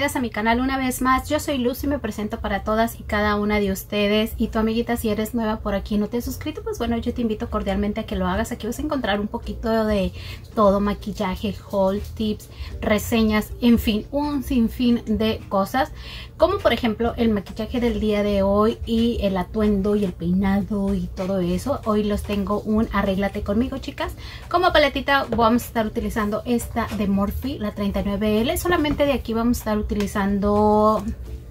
bienvenidas a mi canal una vez más. Yo soy Luz y me presento para todas y cada una de ustedes. Y tu amiguita, si eres nueva por aquí y no te has suscrito, pues bueno, yo te invito cordialmente a que lo hagas. Aquí vas a encontrar un poquito de todo: maquillaje, haul, tips, reseñas, en fin, un sinfín de cosas, como por ejemplo el maquillaje del día de hoy y el atuendo y el peinado y todo eso. Hoy los tengo un arréglate conmigo, chicas. Como paletita vamos a estar utilizando esta de Morphe, la 39L. Solamente de aquí vamos a estar utilizando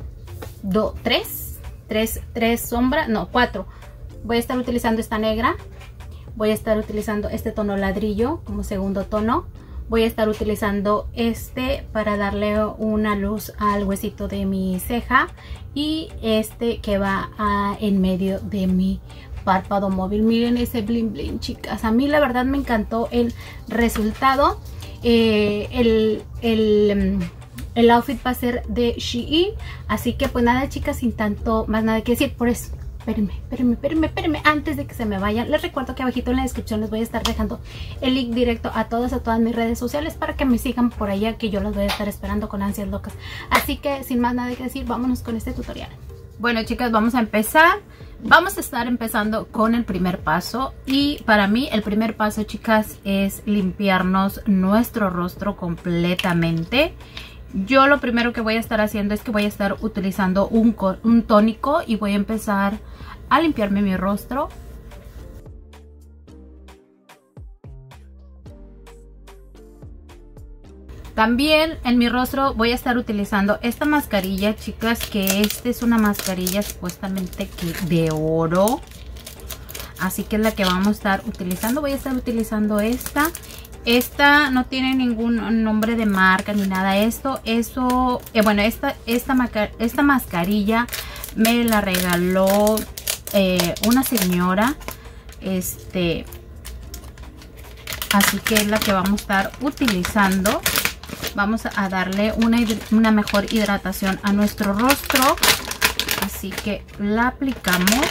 tres sombras, no, 4. Voy a estar utilizando esta negra, voy a estar utilizando este tono ladrillo como segundo tono, voy a estar utilizando este para darle una luz al huesito de mi ceja, y este que va en medio de mi párpado móvil. Miren ese bling bling, chicas. A mí la verdad me encantó el resultado. El outfit va a ser de Shein, así que pues nada, chicas, sin tanto más nada que decir. Por eso, espérenme, antes de que se me vayan, les recuerdo que abajito en la descripción les voy a estar dejando el link directo a todas mis redes sociales para que me sigan por allá, que yo las voy a estar esperando con ansias locas. Así que sin más nada que decir, vámonos con este tutorial. Bueno, chicas, vamos a empezar. Vamos a estar empezando con el primer paso, y para mí el primer paso, chicas, es limpiarnos nuestro rostro completamente. Yo lo primero que voy a estar haciendo es que voy a estar utilizando un tónico y voy a empezar a limpiarme mi rostro. También en mi rostro voy a estar utilizando esta mascarilla, chicas, que esta es una mascarilla supuestamente de oro. Así que es la que vamos a estar utilizando. Voy a estar utilizando esta. Esta no tiene ningún nombre de marca ni nada. Bueno, esta mascarilla me la regaló una señora. Así que es la que vamos a estar utilizando. Vamos a darle una mejor hidratación a nuestro rostro. Así que la aplicamos.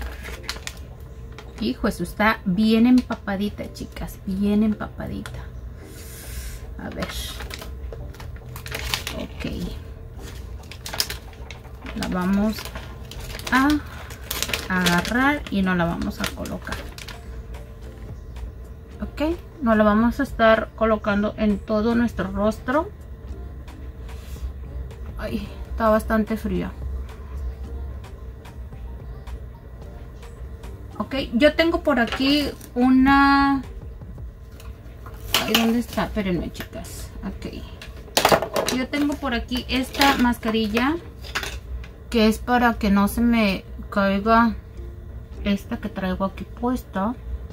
Hijo, eso está bien empapadita, chicas. Bien empapadita. A ver. Ok. La vamos a agarrar y no la vamos a colocar. Ok, nos la vamos a estar colocando en todo nuestro rostro. Ay, está bastante fría. Ok, yo tengo por aquí una... Ay, ¿dónde está? Espérenme, chicas. Ok. Yo tengo por aquí esta mascarilla, que es para que no se me caiga esta que traigo aquí puesta.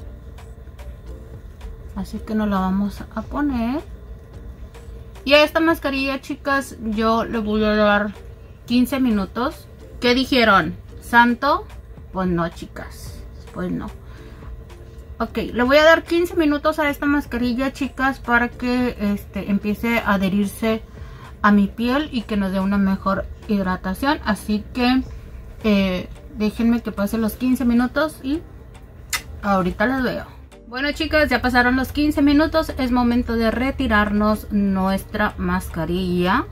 Así que nos la vamos a poner. Y a esta mascarilla, chicas, yo le voy a dar 15 minutos. ¿Qué dijeron? ¿Santo? Pues no, chicas. Pues no. Ok, le voy a dar 15 minutos a esta mascarilla, chicas, para que empiece a adherirse a mi piel y que nos dé una mejor hidratación. Así que déjenme que pase los 15 minutos y ahorita les veo. Bueno, chicas, ya pasaron los 15 minutos. Es momento de retirarnos nuestra mascarilla.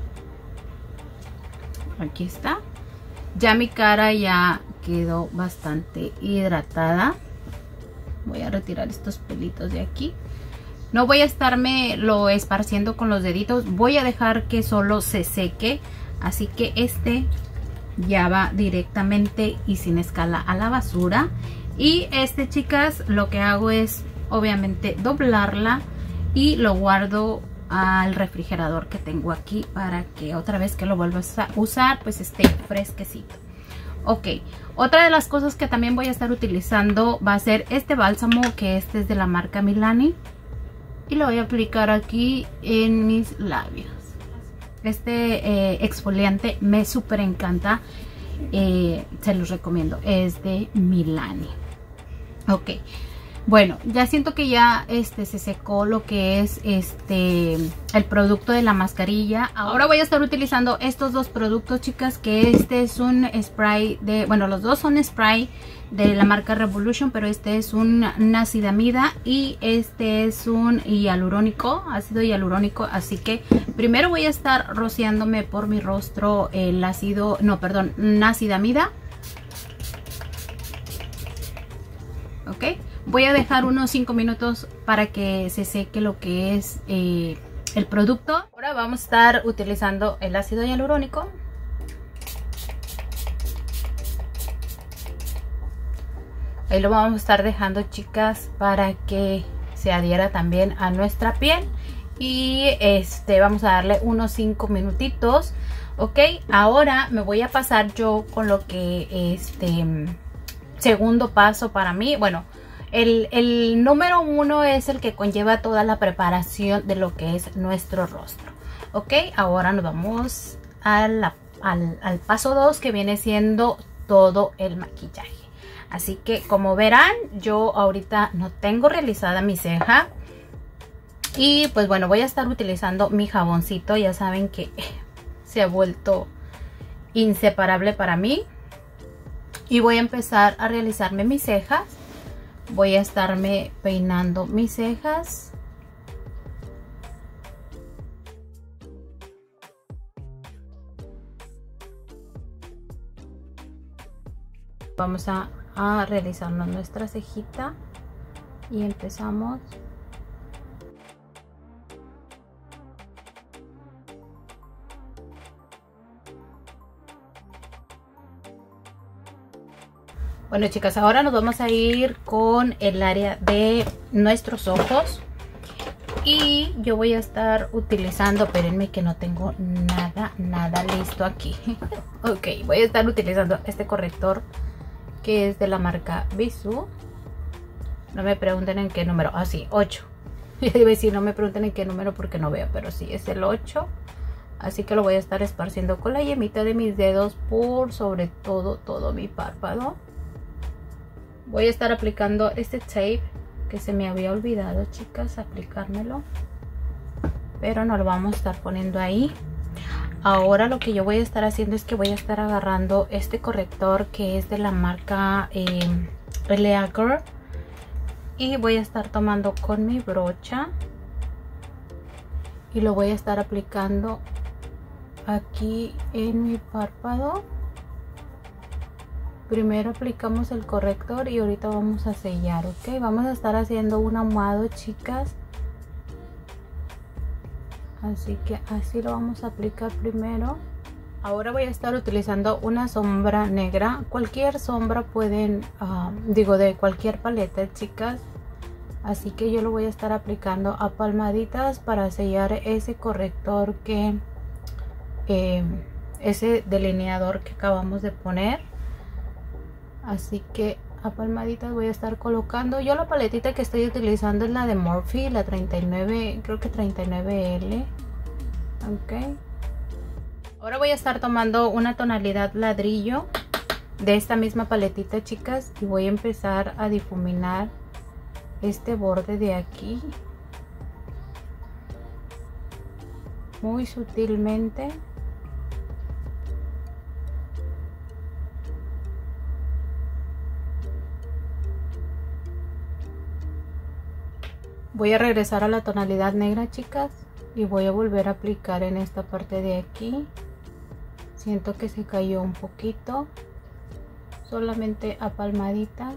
Aquí está. Ya mi cara ya quedó bastante hidratada. Voy a retirar estos pelitos de aquí. No voy a estarme lo esparciendo con los deditos. Voy a dejar que solo se seque. Así que ya va directamente y sin escala a la basura. Y chicas, lo que hago es obviamente doblarla y lo guardo al refrigerador que tengo aquí, para que otra vez que lo vuelvas a usar pues esté fresquecito. Ok, otra de las cosas que también voy a estar utilizando va a ser este bálsamo, que es de la marca Milani, y lo voy a aplicar aquí en mis labios. Exfoliante me súper encanta. Se los recomiendo, es de Milani. Ok, Bueno, ya siento que ya se secó lo que es el producto de la mascarilla. Ahora voy a estar utilizando estos dos productos, chicas, que este es un spray de, bueno, los dos son spray de la marca Revolution, pero este es un niacinamida y este es un hialurónico, ácido hialurónico. Así que primero voy a estar rociándome por mi rostro el ácido, no, perdón, niacinamida. Ok. Voy a dejar unos 5 minutos para que se seque lo que es el producto. Ahora vamos a estar utilizando el ácido hialurónico. Ahí lo vamos a estar dejando, chicas, para que se adhiera también a nuestra piel. Y vamos a darle unos 5 minutitos. Ok, ahora me voy a pasar yo con lo que segundo paso para mí. Bueno, el número 1 es el que conlleva toda la preparación de lo que es nuestro rostro. Ok, ahora nos vamos al paso 2, que viene siendo todo el maquillaje. Así que como verán, yo ahorita no tengo realizada mi ceja. Y pues bueno, voy a estar utilizando mi jaboncito. Ya saben que se ha vuelto inseparable para mí. Y voy a empezar a realizarme mis cejas. Voy a estarme peinando mis cejas. Vamos a realizarnos nuestra cejita. Y empezamos. Bueno, chicas, ahora nos vamos a ir con el área de nuestros ojos. Y yo voy a estar utilizando, espérenme que no tengo nada listo aquí. Ok, voy a estar utilizando este corrector que es de la marca Bisú. No me pregunten en qué número. Ah, sí, 8. Ya iba a decir, no me pregunten en qué número porque no veo, pero sí, es el 8. Así que lo voy a estar esparciendo con la yemita de mis dedos por sobre todo mi párpado. Voy a estar aplicando este tape que se me había olvidado, chicas, aplicármelo. Pero no lo vamos a estar poniendo ahí. Ahora lo que yo voy a estar haciendo es que voy a estar agarrando este corrector que es de la marca LA Girl. Y voy a estar tomando con mi brocha. Y lo voy a estar aplicando aquí en mi párpado. Primero aplicamos el corrector y ahorita vamos a sellar, ok. Vamos a estar haciendo un ahumado, chicas. Así que así lo vamos a aplicar primero. Ahora voy a estar utilizando una sombra negra. Cualquier sombra pueden, de cualquier paleta, chicas. Así que yo lo voy a estar aplicando a palmaditas para sellar ese corrector que... ese delineador que acabamos de poner. Así que a palmaditas voy a estar colocando. Yo la paletita que estoy utilizando es la de Morphe, la 39, creo que 39L. Ok. Ahora voy a estar tomando una tonalidad ladrillo de esta misma paletita, chicas. Y voy a empezar a difuminar este borde de aquí. Muy sutilmente. Voy a regresar a la tonalidad negra, chicas, y voy a volver a aplicar en esta parte de aquí. Siento que se cayó un poquito, solamente a palmaditas.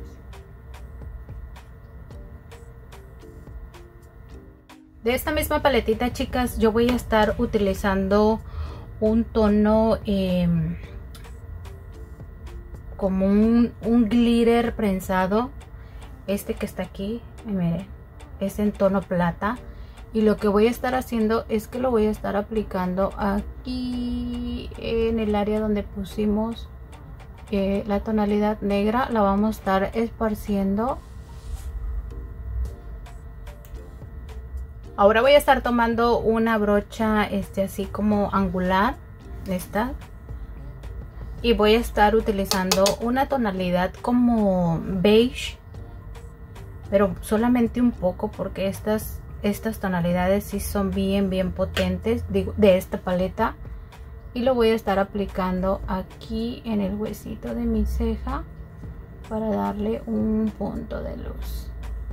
De esta misma paletita, chicas, yo voy a estar utilizando un tono como un glitter prensado. Este que está aquí, miren. Es en tono plata y lo que voy a estar haciendo es que lo voy a estar aplicando aquí en el área donde pusimos la tonalidad negra. La vamos a estar esparciendo. Ahora voy a estar tomando una brocha así como angular, esta, y voy a estar utilizando una tonalidad como beige. pero solamente un poco, porque estas tonalidades sí son bien potentes de esta paleta. Y lo voy a estar aplicando aquí en el huesito de mi ceja para darle un punto de luz.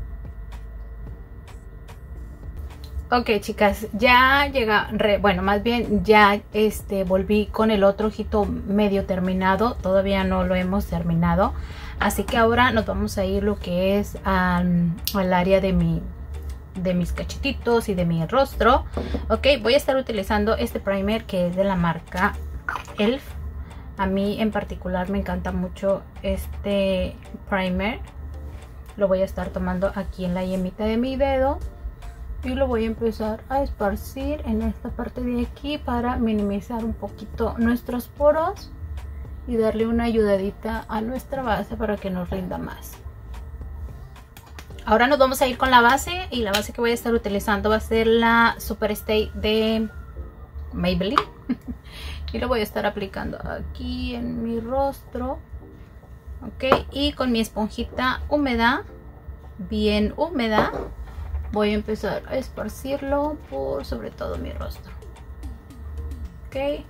Ok, chicas, ya llega, bueno, más bien ya volví con el otro ojito medio terminado. Todavía no lo hemos terminado, así que ahora nos vamos a ir lo que es al área de mis cachetitos y de mi rostro. Ok, voy a estar utilizando este primer que es de la marca Elf. A mí en particular me encanta mucho este primer. Lo voy a estar tomando aquí en la yemita de mi dedo y lo voy a empezar a esparcir en esta parte de aquí para minimizar un poquito nuestros poros y darle una ayudadita a nuestra base para que nos rinda más. Ahora nos vamos a ir con la base, y la base que voy a estar utilizando va a ser la Super Stay de Maybelline. Y lo voy a estar aplicando aquí en mi rostro. Ok, y con mi esponjita húmeda, bien húmeda, voy a empezar a esparcirlo por sobre todo mi rostro. Ok.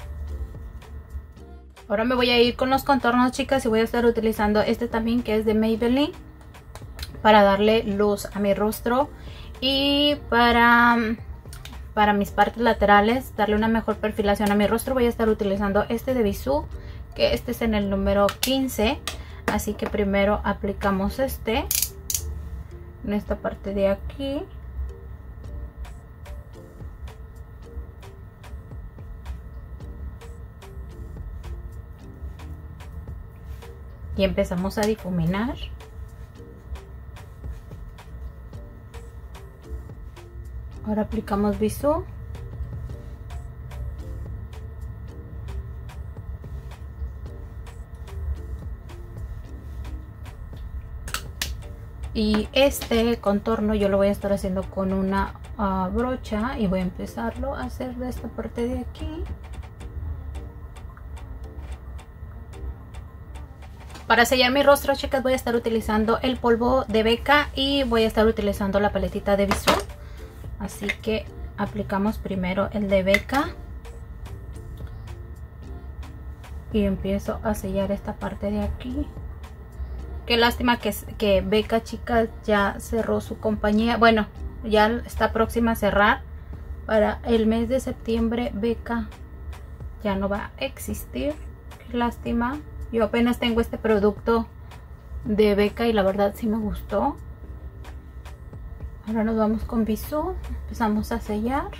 Ahora me voy a ir con los contornos, chicas, y voy a estar utilizando este también que es de Maybelline, para darle luz a mi rostro y para mis partes laterales, darle una mejor perfilación a mi rostro. Voy a estar utilizando este de Bisú, que este es en el número 15. Así que primero aplicamos en esta parte de aquí. Y empezamos a difuminar. Ahora aplicamos Bisú. Y este contorno yo lo voy a estar haciendo con una brocha, y voy a empezarlo a hacer de esta parte de aquí. Para sellar mi rostro, chicas, voy a estar utilizando el polvo de Becca y voy a estar utilizando la paletita de Bisú. Así que aplicamos primero el de Becca y empiezo a sellar esta parte de aquí. Qué lástima que Becca, chicas, ya cerró su compañía. Bueno, ya está próxima a cerrar. Para el mes de septiembre Becca ya no va a existir. Qué lástima. Yo apenas tengo este producto de Becca y la verdad sí me gustó. Ahora nos vamos con Bisú, empezamos a sellar.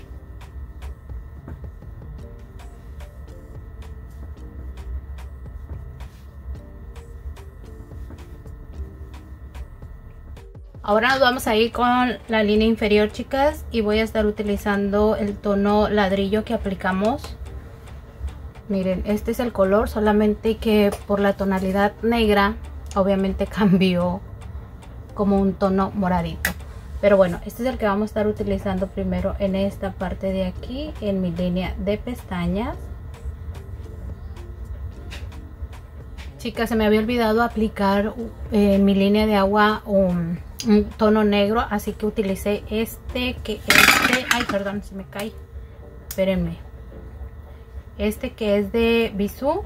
Ahora nos vamos a ir con la línea inferior, chicas, y voy a estar utilizando el tono ladrillo que aplicamos. Miren, este es el color, solamente que por la tonalidad negra obviamente cambió como un tono moradito. Pero bueno, este es el que vamos a estar utilizando primero en esta parte de aquí, en mi línea de pestañas. Chicas, se me había olvidado aplicar en mi línea de agua un tono negro, así que utilicé ay, perdón, se me cae. Espérenme. Este que es de Bisú.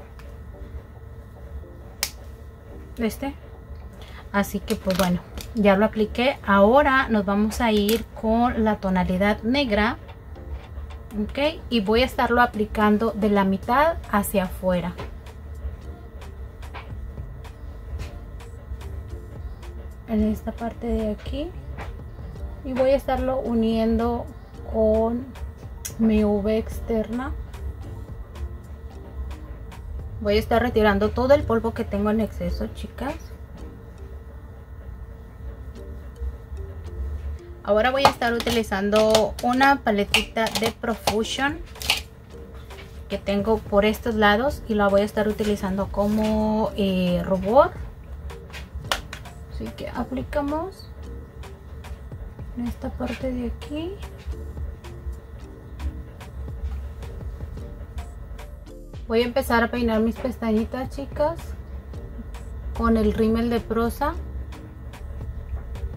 Así que pues bueno, ya lo apliqué. Ahora nos vamos a ir con la tonalidad negra. Ok, y voy a estarlo aplicando de la mitad hacia afuera. En esta parte de aquí. Y voy a estarlo uniendo con mi V externa. Voy a estar retirando todo el polvo que tengo en exceso, chicas. Ahora voy a estar utilizando una paletita de Profusion que tengo por estos lados y la voy a estar utilizando como rubor. Así que aplicamos en esta parte de aquí. Voy a empezar a peinar mis pestañitas, chicas, con el rímel de Prosa.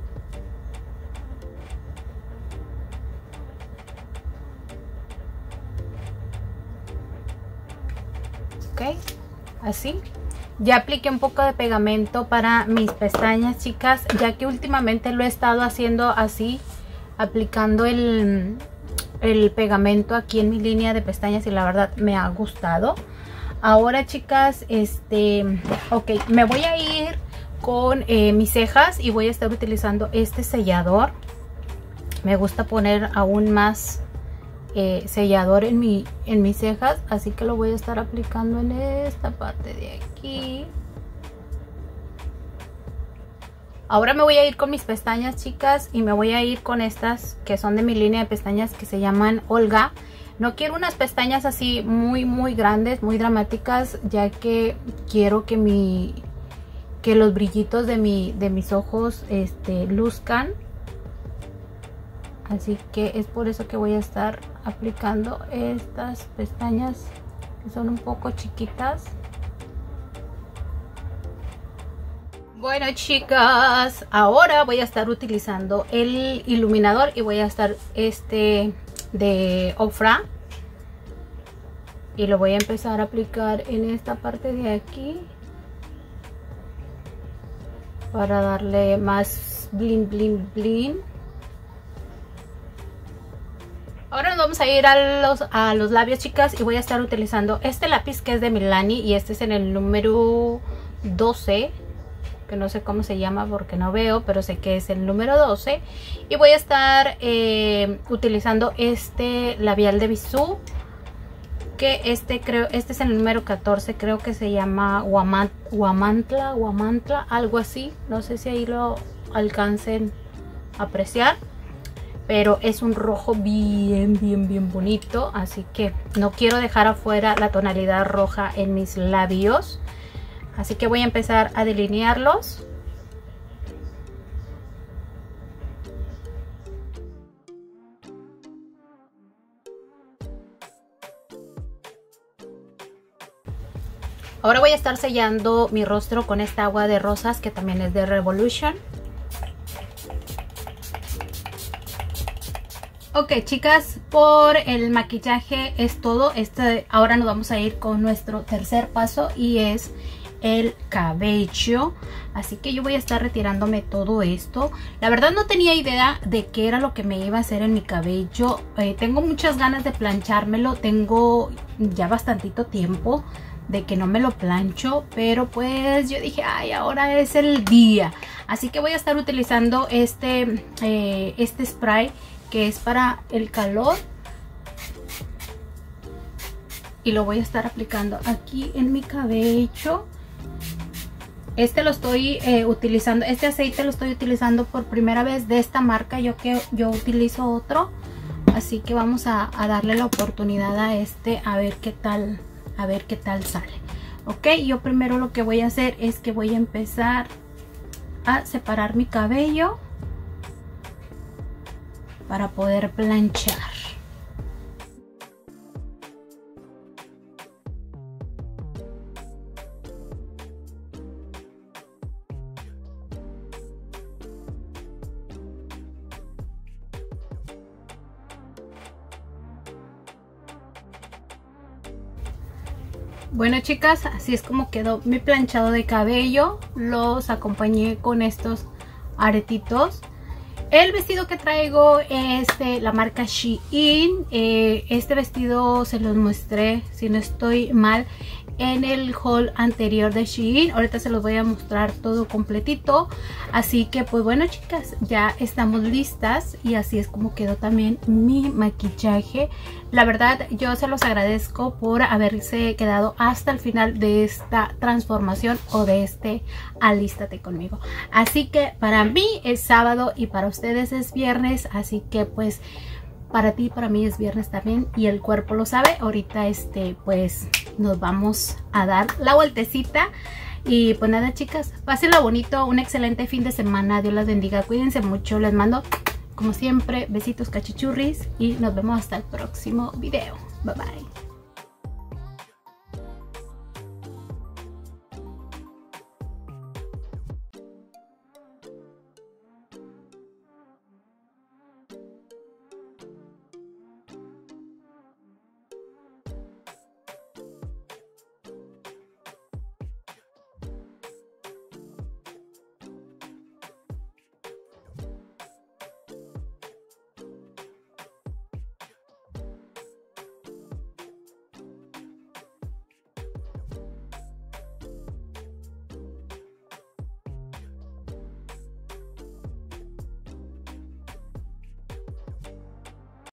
así. Ya apliqué un poco de pegamento para mis pestañas, chicas, ya que últimamente lo he estado haciendo así, aplicando el pegamento aquí en mi línea de pestañas, y la verdad me ha gustado. Ahora, chicas, ok, me voy a ir con mis cejas y voy a estar utilizando este sellador. Me gusta poner aún más sellador en mis cejas, así que lo voy a estar aplicando en esta parte de aquí. Ahora me voy a ir con mis pestañas, chicas, y me voy a ir con estas que son de mi línea de pestañas que se llaman Olga. No quiero unas pestañas así muy grandes, muy dramáticas, ya que quiero que los brillitos de mis ojos luzcan. Así que es por eso que voy a estar aplicando estas pestañas que son un poco chiquitas. Bueno, chicas, ahora voy a estar utilizando el iluminador y voy a estar de Ofra, y lo voy a empezar a aplicar en esta parte de aquí para darle más bling. Ahora nos vamos a ir a los labios, chicas, y voy a estar utilizando este lápiz que es de Milani, y este es en el número 12, que no sé cómo se llama porque no veo, pero sé que es el número 12. Y voy a estar utilizando este labial de Bisú, que este es el número 14, creo que se llama Huamantla, algo así. No sé si ahí lo alcancen a apreciar, pero es un rojo bien bonito, así que no quiero dejar afuera la tonalidad roja en mis labios. Así que voy a empezar a delinearlos. Ahora voy a estar sellando mi rostro con esta agua de rosas que también es de Revolution. Ok, chicas, por el maquillaje es todo. Ahora nos vamos a ir con nuestro tercer paso, y es el cabello. Así que yo voy a estar retirándome todo esto. La verdad no tenía idea de qué era lo que me iba a hacer en mi cabello. Tengo muchas ganas de planchármelo. Tengo ya bastantito tiempo de que no me lo plancho, pero pues yo dije, ay, ahora es el día. Así que voy a estar utilizando este spray que es para el calor, y lo voy a estar aplicando aquí en mi cabello. Lo estoy utilizando, este aceite lo estoy utilizando por primera vez de esta marca, yo utilizo otro, así que vamos a darle la oportunidad a a ver qué tal sale. Ok, yo primero lo que voy a hacer es que voy a empezar a separar mi cabello para poder planchar. Bueno, chicas, así es como quedó mi planchado de cabello. Los acompañé con estos aretitos. El vestido que traigo es de la marca Shein. Este vestido se los mostré, si no estoy mal, en el haul anterior de Shein. Ahorita se los voy a mostrar todo completito. Así que pues bueno, chicas, ya estamos listas, y así es como quedó también mi maquillaje. La verdad, yo se los agradezco por haberse quedado hasta el final de esta transformación o de alístate conmigo. Así que para mí es sábado y para ustedes es viernes, así que pues para ti y para mí es viernes también, y el cuerpo lo sabe. Ahorita pues nos vamos a dar la vueltecita. Y pues nada, chicas, pásenlo bonito, un excelente fin de semana, Dios las bendiga, cuídense mucho, les mando como siempre besitos cachichurris, y nos vemos hasta el próximo video. Bye bye.